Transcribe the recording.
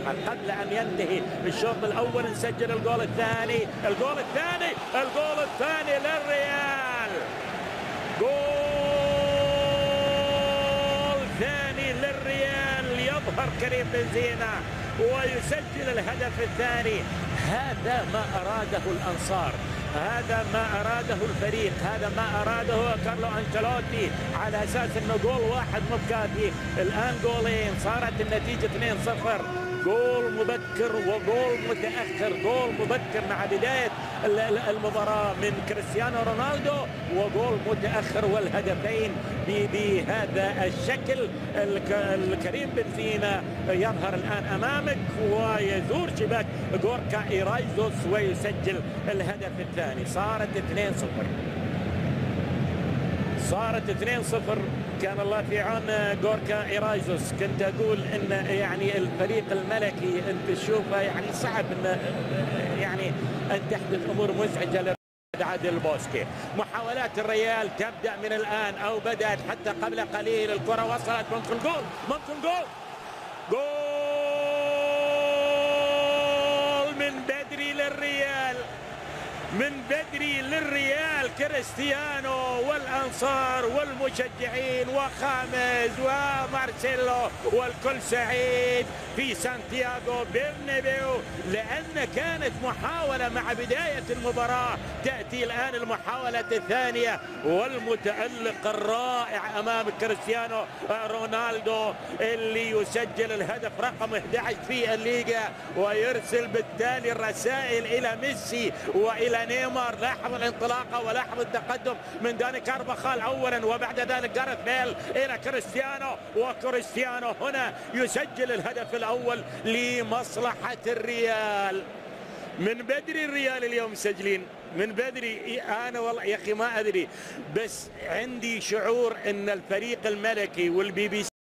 قبل أن ينتهي الشوط الأول نسجل الجول الثاني. الجول الثاني للريال، جول ثاني للريال. يظهر كريم بنزيما ويسجل الهدف الثاني. هذا ما أراده الأنصار، هذا ما أراده الفريق، هذا ما أراده كارلو أنشيلوتي، على أساس أنه جول واحد مكافي. الآن جولين، صارت النتيجة 2-0. جول مبكر وجول متأخر، جول مبكر مع بداية المباراة من كريستيانو رونالدو، وجول متأخر، والهدفين بهذا الشكل. الكريم بنزيما يظهر الآن أمامك ويزور شباك غوركا إيرايزوس ويسجل الهدف الثاني. صارت 2-0. كان الله في عون غوركا إيرايزوس. كنت أقول إن يعني الفريق الملكي أنت تشوفه يعني صعب أن تحدث أمور مزعجة عادل بوسكي. محاولات الريال تبدأ من الآن أو بدأت حتى قبل قليل. الكرة وصلت، ممكن جول، من بدري للريال. كريستيانو والأنصار والمشجعين وخامس ومارسيلو والكل سعيد في سانتياغو برنابيو، لأن كانت محاولة مع بداية المباراة. تأتي الآن المحاولة الثانية والمتألق الرائع أمام كريستيانو رونالدو اللي يسجل الهدف رقم 11 في الليغا، ويرسل بالتالي الرسائل إلى ميسي وإلى نيمار. لاحظ الانطلاقه ولاحظ التقدم من داني كارفاخال اولا، وبعد ذلك جاريث بيل الى كريستيانو، وكريستيانو هنا يسجل الهدف الاول لمصلحه الريال. من بدري الريال اليوم مسجلين، من بدري. انا والله يا اخي ما ادري، بس عندي شعور ان الفريق الملكي والبي بي